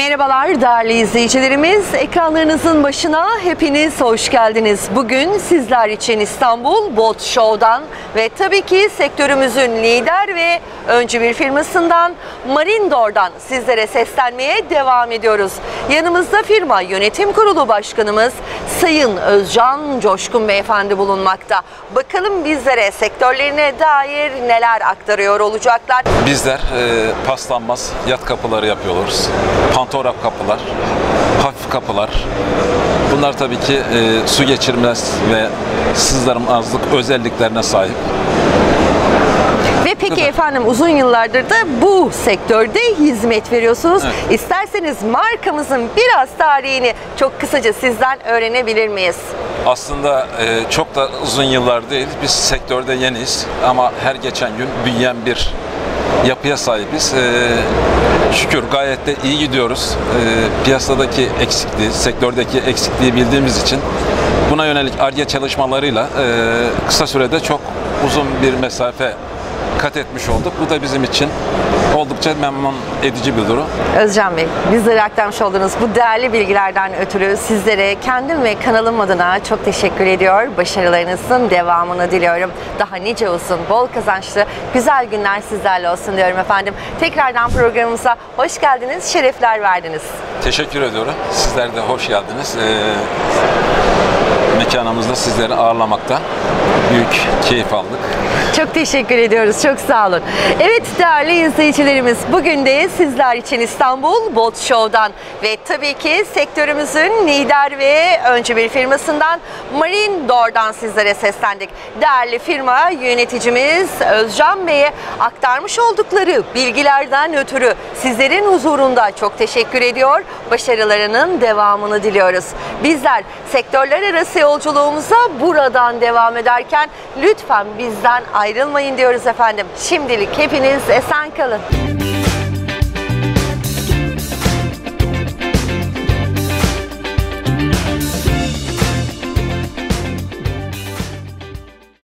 Merhabalar değerli izleyicilerimiz. Ekranlarınızın başına hepiniz hoş geldiniz. Bugün sizler için İstanbul Boat Show'dan ve tabii ki sektörümüzün lider ve öncü bir firmasından Marindore'dan sizlere seslenmeye devam ediyoruz. Yanımızda firma yönetim kurulu başkanımız Sayın Özcan Coşkun Beyefendi bulunmakta. Bakalım bizlere sektörlerine dair neler aktarıyor olacaklar. Bizler paslanmaz yat kapıları yapıyoruz. Pantograf kapılar, hafif kapılar. Bunlar tabii ki su geçirmez ve sızlanmazlık özelliklerine sahip. Ve peki efendim uzun yıllardır da bu sektörde hizmet veriyorsunuz. Evet. İsterseniz markamızın biraz tarihini çok kısaca sizden öğrenebilir miyiz? Aslında çok da uzun yıllar değil. Biz sektörde yeniyiz ama her geçen gün büyüyen bir yapıya sahibiz. Şükür gayet de iyi gidiyoruz. Piyasadaki eksikliği, sektördeki eksikliği bildiğimiz için buna yönelik Ar-Ge çalışmalarıyla kısa sürede çok uzun bir mesafe kat etmiş olduk. Bu da bizim için oldukça memnun edici bir durum. Özcan Bey, bizlere aktarmış olduğunuz bu değerli bilgilerden ötürü sizlere kendim ve kanalım adına çok teşekkür ediyor. Başarılarınızın devamını diliyorum. Daha nice olsun, bol kazançlı, güzel günler sizlerle olsun diyorum efendim. Tekrardan programımıza hoş geldiniz, şerefler verdiniz. Teşekkür ediyorum. Sizler de hoş geldiniz. Mekanımızda sizleri ağırlamaktan büyük keyif aldık. Çok teşekkür ediyoruz. Çok sağ olun. Evet değerli izleyicilerimiz, bugün de sizler için İstanbul Boat Show'dan ve tabii ki sektörümüzün lider ve öncü bir firmasından Marindore'dan sizlere seslendik. Değerli firma yöneticimiz Özcan Bey'e aktarmış oldukları bilgilerden ötürü sizlerin huzurunda çok teşekkür ediyor. Başarılarının devamını diliyoruz. Bizler sektörler arası yolculuğumuza buradan devam ederken lütfen bizden ayrılmayın diyoruz efendim. Şimdilik hepiniz esen kalın.